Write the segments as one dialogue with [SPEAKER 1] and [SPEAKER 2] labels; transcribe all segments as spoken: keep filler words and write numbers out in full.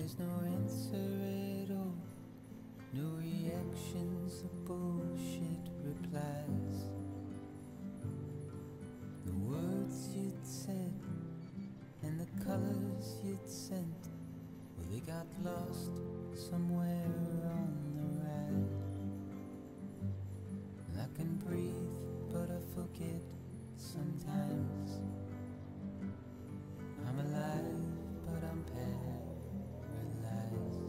[SPEAKER 1] there's no answer at all, no reactions or bullshit replies. The words you'd said and the colors you'd sent, well, they got lost somewhere on the ride. And I can breathe, but I forget sometimes. I'm alive, but I'm paralyzed.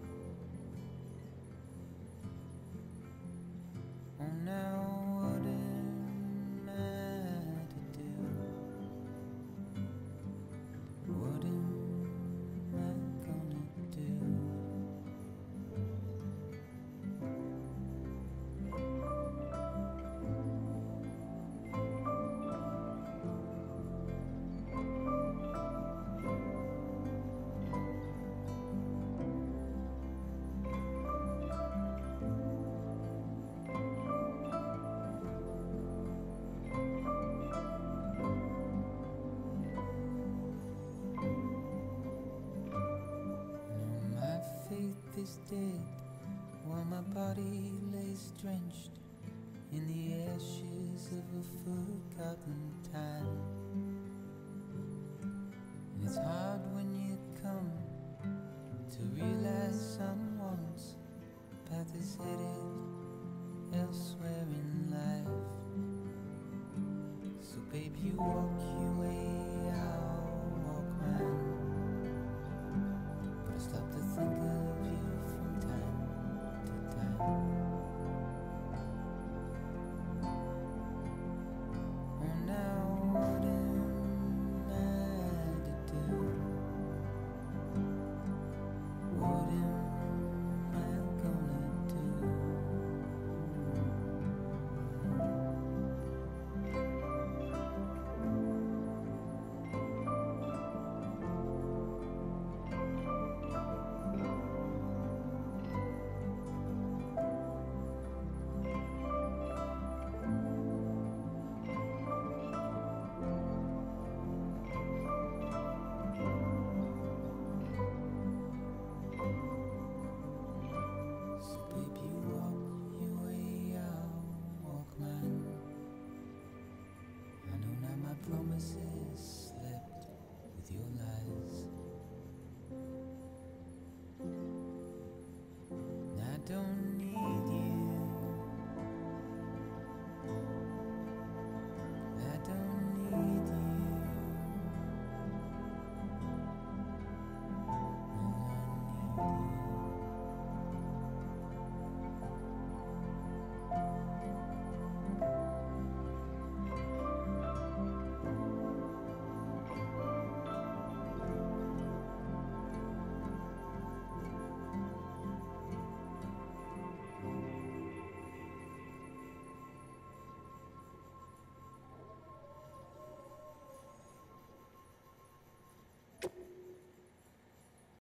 [SPEAKER 1] Oh, now what am I to do? What am I gonna do? Faith is dead while my body lays drenched in the ashes of a forgotten time. And it's hard when you